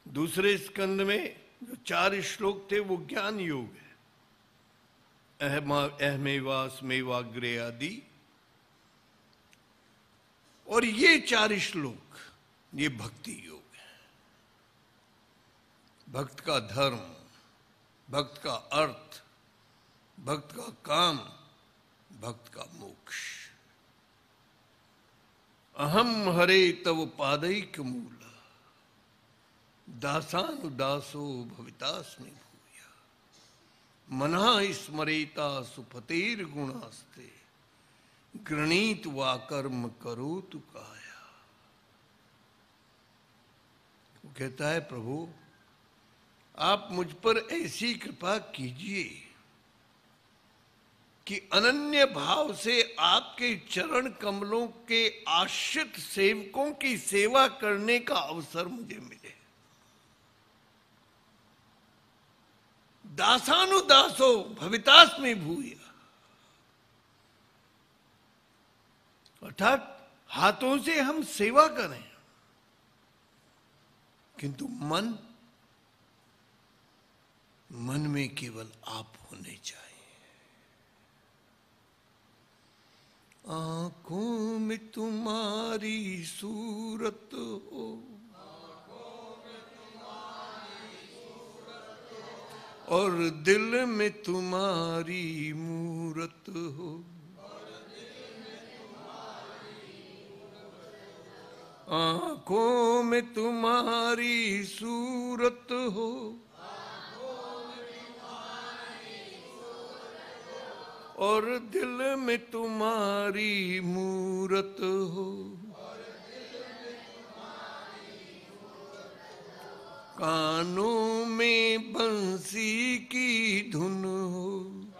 दूसरे स्कंद में जो 4 श्लोक थे वो ज्ञान योग है, अहमेवास्मेवाग्रे आदि। और ये 4 श्लोक ये भक्ति योग है। भक्त का धर्म, भक्त का अर्थ, भक्त का काम, भक्त का मोक्ष। अहम हरे तव पादैक मूल दासानुदासो भवितास्मि भूया मना स्मरेता सुपतेर गुणास्ते गृणीत वा कर्म करोतु काया। वो कहता है प्रभु आप मुझ पर ऐसी कृपा कीजिए कि अनन्य भाव से आपके चरण कमलों के आश्रित सेवकों की सेवा करने का अवसर मुझे मिले। दासानुदासो भवितास्मि भूया, अर्थात हाथों से हम सेवा करें किंतु मन में केवल आप होने चाहिए। आंखों में तुम्हारी सूरत हो, और दिल में तुम्हारी मूरत हो। आंखों में तुम्हारी सूरत हो, और दिल में तुम्हारी मूरत हो। कानों में बंसी की धुन हो,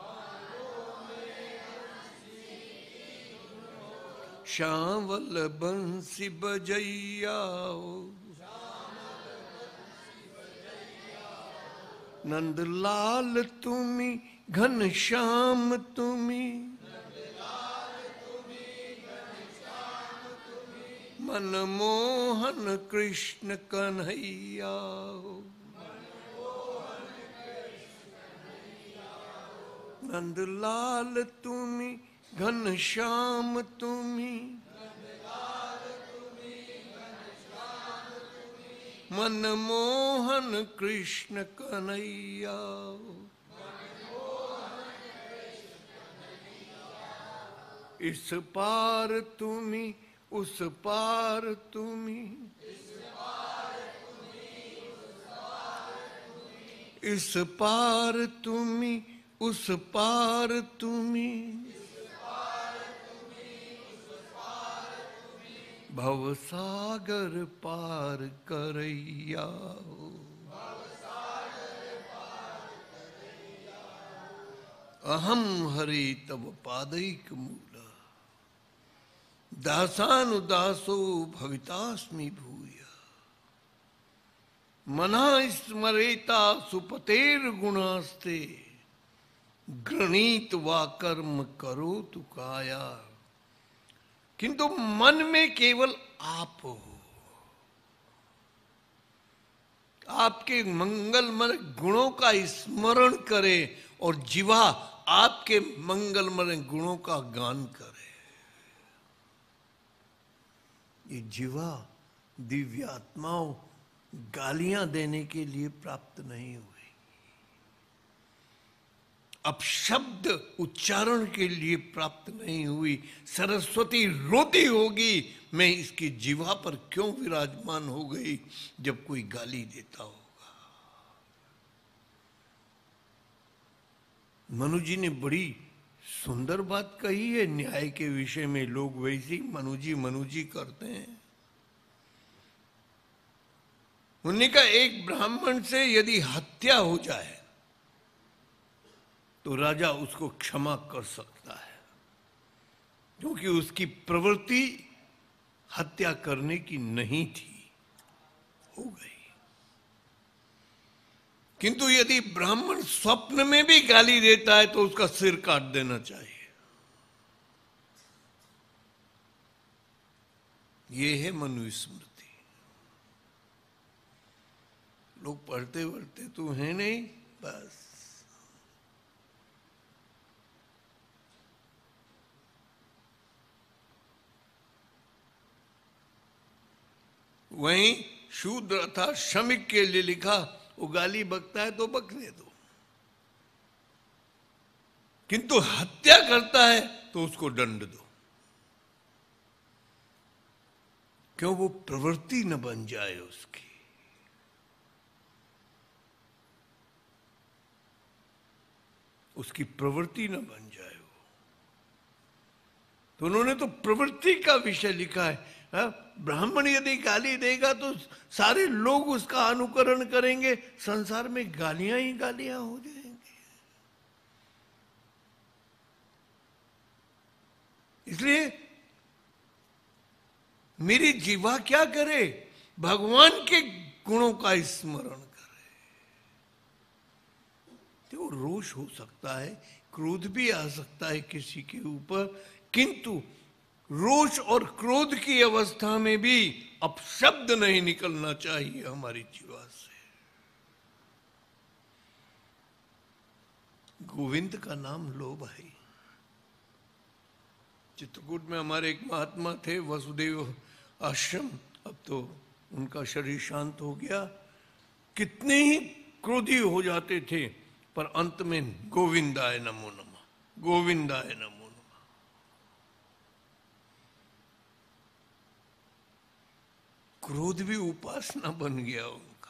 श्यामल बंसी बजैया हो। नंदलाल तुम्ही घनश्याम तुम्ही, मनमोहन कृष्ण कन्हैया हो। नंदलाल तुम्ही घनश्याम तुम्ही, मनमोहन कृष्ण कन्हैया हो। इस पार तुम्ही उस पार तुम्ही, इस पार तुम्ही उस पार तुम्ही, भवसागर पार करैया हो। अहम हरे तव पादैक मूल दासानुदासो भवितास्मि भूया मना स्मरेता सुपतेर गुणास्ते गृणीत वा कर्म करोतु काया। किंतु मन में केवल आप हो, आपके मंगलमय गुणों का स्मरण करे और जीवा आपके मंगलमय गुणों का गान करे। ये जीवा दिव्यात्माओं गालियां देने के लिए प्राप्त नहीं हुई, अपशब्द उच्चारण के लिए प्राप्त नहीं हुई। सरस्वती रोती होगी मैं इसकी जीवा पर क्यों विराजमान हो गई जब कोई गाली देता होगा। मनु जी ने बड़ी सुंदर बात कही है न्याय के विषय में। लोग वैसे ही मनुजी करते हैं। उन्होंने कहा एक ब्राह्मण से यदि हत्या हो जाए तो राजा उसको क्षमा कर सकता है, क्योंकि उसकी प्रवृत्ति हत्या करने की नहीं थी, हो गई। किंतु यदि ब्राह्मण स्वप्न में भी गाली देता है तो उसका सिर काट देना चाहिए। ये है मनुस्मृति। लोग पढ़ते वढ़ते तो हैं नहीं, बस। वहीं शूद्र अर्थात श्रमिक के लिए लिखा, वो गाली बकता है तो बकने दो, किंतु हत्या करता है तो उसको दंड दो। क्यों? वो प्रवृत्ति न बन जाए उसकी। उसकी प्रवृत्ति न बन जाए वो। तो उन्होंने तो प्रवृत्ति का विषय लिखा है। ब्राह्मण यदि गाली देगा तो सारे लोग उसका अनुकरण करेंगे, संसार में गालियां ही गालियां हो जाएंगी। इसलिए मेरी जीवा क्या करे? भगवान के गुणों का स्मरण करे। तो रोष हो सकता है, क्रोध भी आ सकता है किसी के ऊपर, किंतु रोष और क्रोध की अवस्था में भी अपशब्द नहीं निकलना चाहिए हमारी जीवा से। गोविंद का नाम लो भाई। चित्रकूट में हमारे एक महात्मा थे, वसुदेव आश्रम, अब तो उनका शरीर शांत हो गया। कितने ही क्रोधी हो जाते थे, पर अंत में गोविंदाय नमो नमः, गोविंदाय नमो नमः। क्रोध भी उपासना बन गया उनका।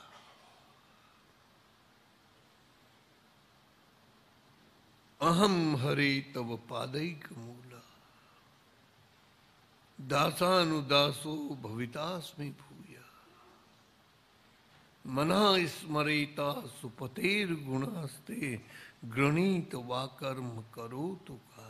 अहम हरे तव पादैक मूला, दासानुदासो भवितास्मि भूया, मना स्मरेता सुपतेर गुणास्ते, गृणीत वा कर्म करो तो काया।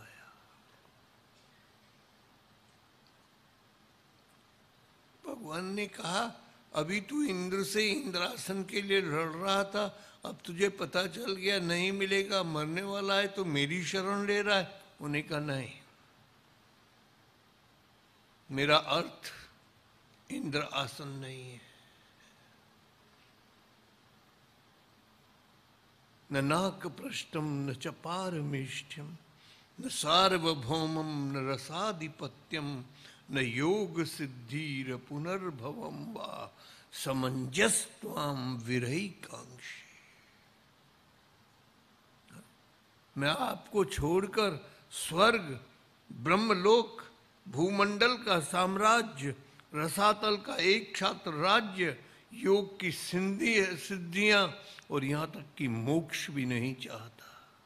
भगवान ने कहा, अभी तू इंद्र से इंद्रासन के लिए लड़ रहा था, अब तुझे पता चल गया नहीं मिलेगा, मरने वाला है, तो मेरी शरण ले रहा है। उन्हें कहा नहीं, मेरा अर्थ इंद्र आसन नहीं है। न नाक पृष्ठम न च पारमेष्ठ्यम न सार्वभौमम न रसाधिपत्यम न योग सिद्धिर पुनर्भवम वा समंजस्त्वाम विरही कांक्षी। मैं आपको छोड़कर स्वर्ग, ब्रह्मलोक, भूमंडल का साम्राज्य, रसातल का एक छात्र राज्य, योग की सिद्धियां और यहां तक कि मोक्ष भी नहीं चाहता।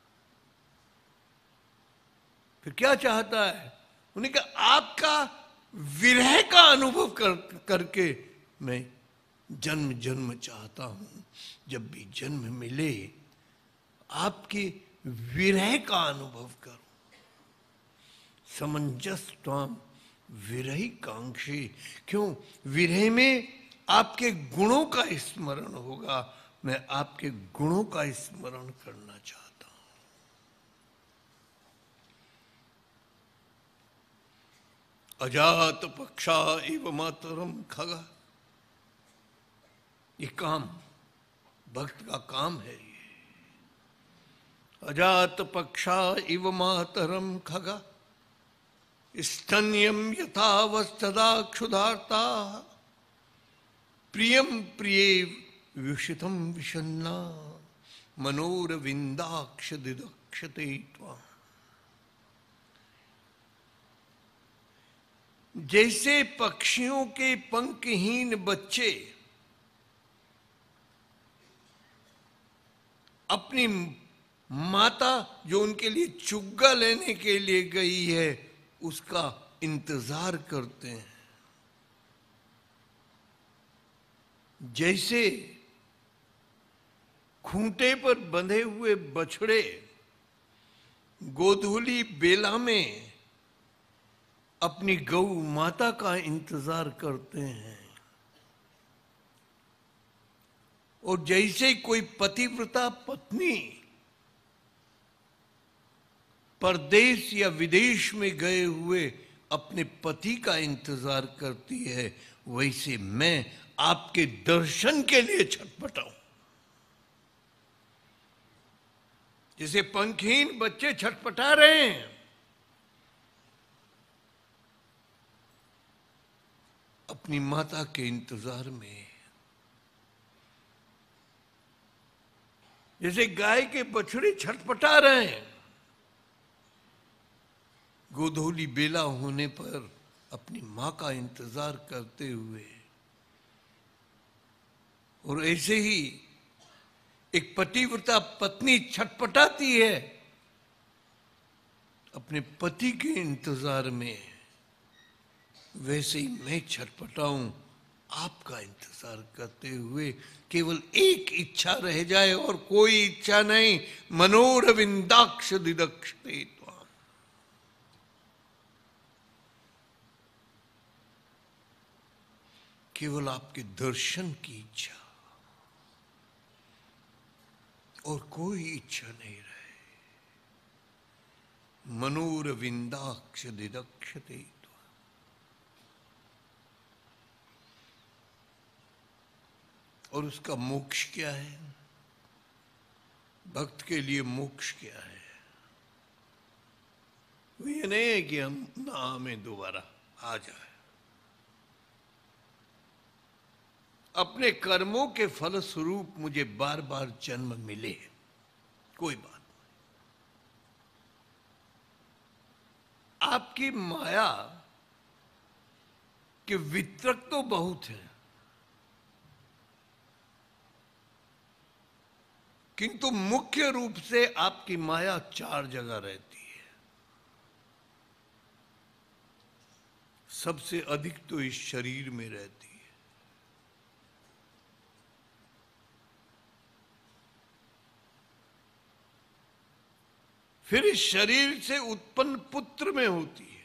फिर क्या चाहता है? उन्हें कहा, आपका विरह का अनुभव करके मैं जन्म जन्म चाहता हूं। जब भी जन्म मिले आपके विरह का अनुभव करूं। समंजस्त्वाम विरही कांक्षी। क्यों? विरह में आपके गुणों का स्मरण होगा। मैं आपके गुणों का स्मरण करना चाहता हूं। अजात पक्षा एव मातरम खगा, ये काम भक्त का काम है। ये अजात पक्षा इव मातरम खगा, स्तन्यम यथावस्थदा क्षुधार्ता, प्रियम प्रिये विषितम विषन्ना, मनोरविंदाक्ष दिदक्षते त्वां। जैसे पक्षियों के पंखहीन बच्चे अपनी माता जो उनके लिए चुग्गा लेने के लिए गई है उसका इंतजार करते हैं, जैसे खूंटे पर बंधे हुए बछड़े गोधूली बेला में अपनी गौ माता का इंतजार करते हैं, और जैसे कोई पतिव्रता पत्नी परदेश या विदेश में गए हुए अपने पति का इंतजार करती है, वैसे मैं आपके दर्शन के लिए छटपटाऊं। जैसे पंखहीन बच्चे छटपटा रहे हैं, अपनी माता के इंतजार में। जैसे गाय के बछड़े छटपटा रहे हैं गोधूली बेला होने पर अपनी मां का इंतजार करते हुए, और ऐसे ही एक पतिव्रता पत्नी छटपटाती है अपने पति के इंतजार में, वैसे ही मैं छटपटाऊं आपका इंतजार करते हुए। केवल एक इच्छा रह जाए और कोई इच्छा नहीं। मनोरविंदाक्ष दिदक्षते त्वाम। केवल आपके दर्शन की इच्छा और कोई इच्छा नहीं रहे। मनोरविंदाक्ष दिदक्षते। और उसका मोक्ष क्या है? भक्त के लिए मोक्ष क्या है? वो ये नहीं है कि हम ना में दोबारा आ जाए। अपने कर्मों के फल स्वरूप मुझे बार बार जन्म मिले, कोई बात नहीं। आपकी माया के वितरक तो बहुत हैं, किंतु मुख्य रूप से आपकी माया 4 जगह रहती है। सबसे अधिक तो इस शरीर में रहती है। फिर इस शरीर से उत्पन्न पुत्र में होती है।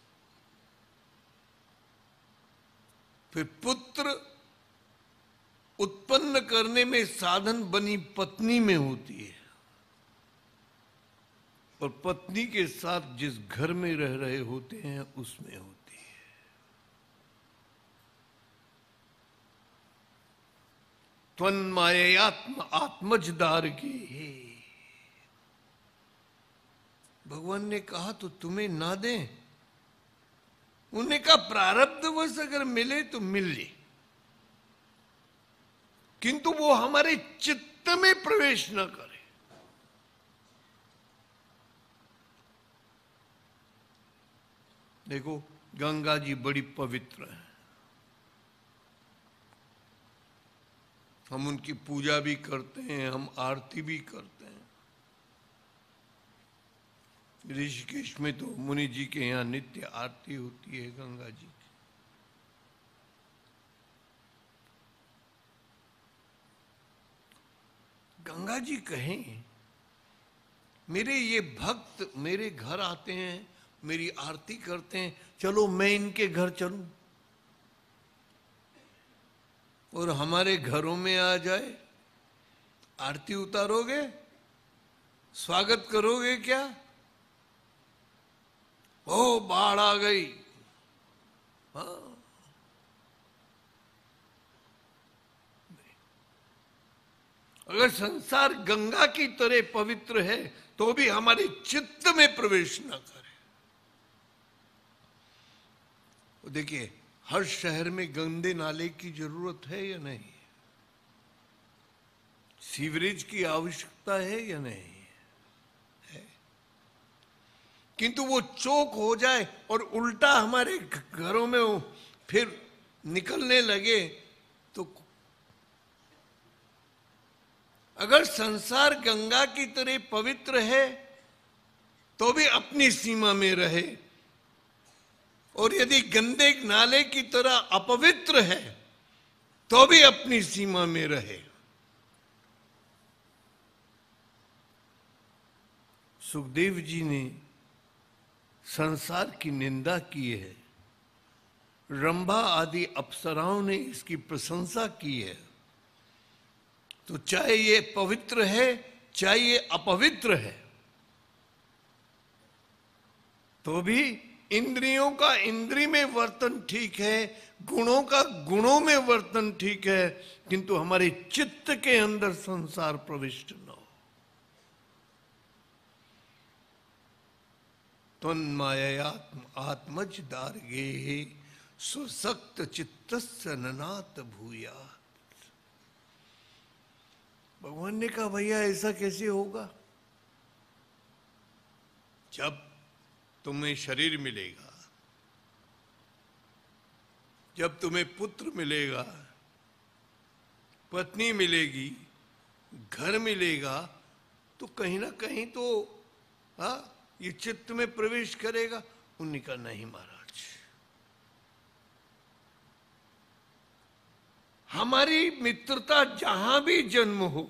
फिर पुत्र उत्पन्न करने में साधन बनी पत्नी में होती है, और पत्नी के साथ जिस घर में रह रहे होते हैं उसमें होती है। त्वन्मायात्म आत्मजदार की। भगवान ने कहा तो तुम्हें ना दें? उन्होंने कहा प्रारब्धवश अगर मिले तो मिल ले, किंतु वो हमारे चित्त में प्रवेश न करे। देखो गंगा जी बड़ी पवित्र है, हम उनकी पूजा भी करते हैं, हम आरती भी करते हैं। ऋषिकेश में तो मुनि जी के यहाँ नित्य आरती होती है गंगा जी की। गंगा जी कहें मेरे ये भक्त मेरे घर आते हैं, मेरी आरती करते हैं, चलो मैं इनके घर चलूं, और हमारे घरों में आ जाए, आरती उतारोगे, स्वागत करोगे क्या? ओ बाढ़ आ गई। हाँ, अगर संसार गंगा की तरह पवित्र है तो भी हमारे चित्त में प्रवेश न करे। देखिए हर शहर में गंदे नाले की जरूरत है या नहीं? सीवरेज की आवश्यकता है या नहीं है? किंतु वो चौक हो जाए और उल्टा हमारे घरों में वो फिर निकलने लगे तो, अगर संसार गंगा की तरह पवित्र है तो भी अपनी सीमा में रहे, और यदि गंदे नाले की तरह अपवित्र है तो भी अपनी सीमा में रहे। सुखदेव जी ने संसार की निंदा की है, रंभा आदि अप्सराओं ने इसकी प्रशंसा की है। तो चाहे ये पवित्र है चाहे ये अपवित्र है, तो भी इंद्रियों का इंद्री में वर्तन ठीक है, गुणों का गुणों में वर्तन ठीक है, किंतु हमारे चित्त के अंदर संसार प्रविष्ट न हो। त्वन्माययात्म आत्मज दार्गे सुसक्त चित्तस्य ननात भूया। भगवान ने कहा भैया ऐसा कैसे होगा? जब तुम्हें शरीर मिलेगा, जब तुम्हें पुत्र मिलेगा, पत्नी मिलेगी, घर मिलेगा, तो कहीं ना कहीं तो ये चित्त में प्रवेश करेगा। उन्होंने कहा नहीं महाराज, हमारी मित्रता जहां भी जन्म हो,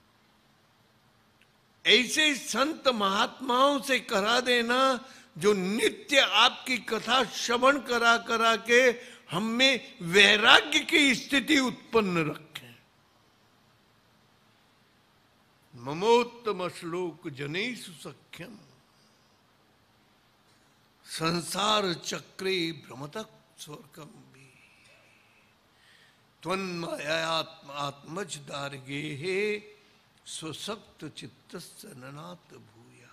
ऐसे संत महात्माओं से करा देना जो नित्य आपकी कथा श्रवण करा करा के हम में वैराग्य की स्थिति उत्पन्न रखें। ममोत्तम श्लोक जनेषु सख्यम संसार चक्रे भ्रमतः स्वर्गम भी त्वन्मायात्म आत्मज दार्गे स्वसक्त चित्तस्य ननात भूया।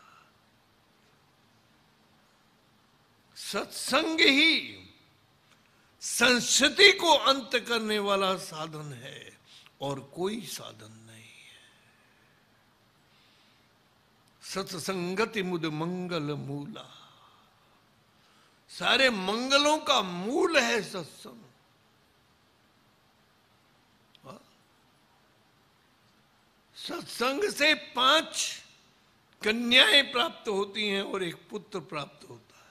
सत्संग ही संस्कृति को अंत करने वाला साधन है और कोई साधन नहीं है। सत्संगति मुद मंगल मूला, सारे मंगलों का मूल है सत्संग। सत्संग से 5 कन्याएं प्राप्त होती हैं और एक पुत्र प्राप्त होता है।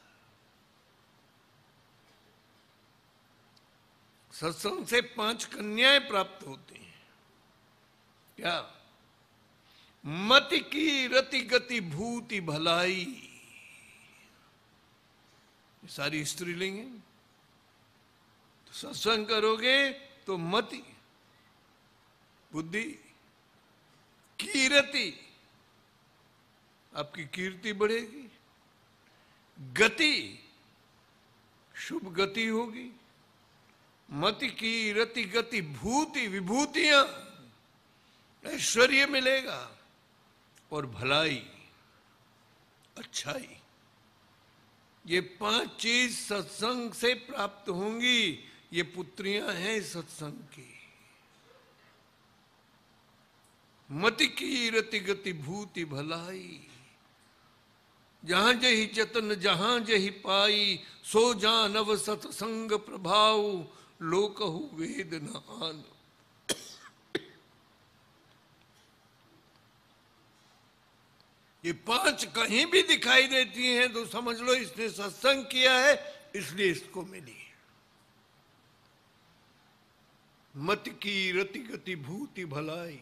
सत्संग से 5 कन्याएं प्राप्त होती हैं। क्या? मति की रति गति भूति भलाई, सारी स्त्रीलिंग है। तो सत्संग करोगे तो मति, बुद्धि, कीरति, आपकी कीर्ति बढ़ेगी, गति, शुभ गति होगी, मति की रति गति भूति, विभूतियां, ऐश्वर्य मिलेगा, और भलाई, अच्छाई। ये 5 चीज सत्संग से प्राप्त होंगी। ये पुत्रियां हैं सत्संग की। मति की रति गति भूति भलाई, जहां जही जतन जहां जही पाई, सो जानव सत्संग प्रभाव, लोकहु वेद न आन। ये 5 कहीं भी दिखाई देती हैं तो समझ लो इसने सत्संग किया है, इसलिए इसको मिली। मत की रति गति भूति भलाई,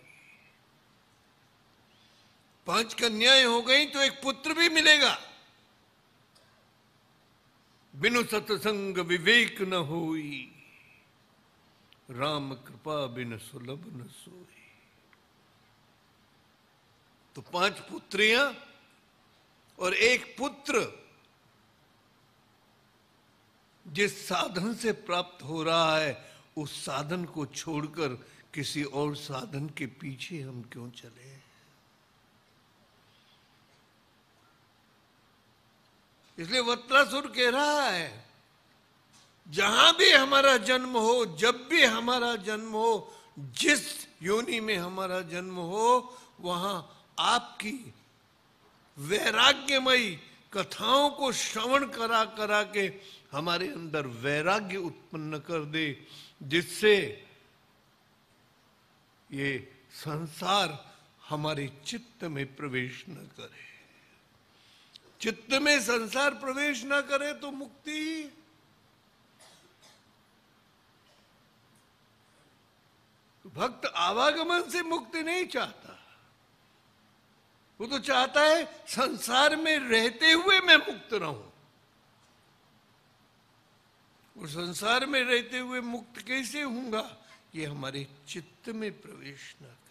5 कन्याएं हो गई तो एक पुत्र भी मिलेगा। बिनु सत्संग विवेक न होई, राम कृपा बिन सुलभ न सोई। तो 5 पुत्रियां और एक पुत्र जिस साधन से प्राप्त हो रहा है, उस साधन को छोड़कर किसी और साधन के पीछे हम क्यों चले? इसलिए वत्रासुर कह रहा है, जहां भी हमारा जन्म हो, जब भी हमारा जन्म हो, जिस योनि में हमारा जन्म हो, वहां आपकी वैराग्यमयी कथाओं को श्रवण करा करा के हमारे अंदर वैराग्य उत्पन्न कर दे, जिससे ये संसार हमारे चित्त में प्रवेश न करे। चित्त में संसार प्रवेश न करे तो मुक्ति। भक्त आवागमन से मुक्ति नहीं चाहता, वो तो चाहता है संसार में रहते हुए मैं मुक्त रहूं। और संसार में रहते हुए मुक्त कैसे होऊंगा? ये हमारे चित्त में प्रवेश न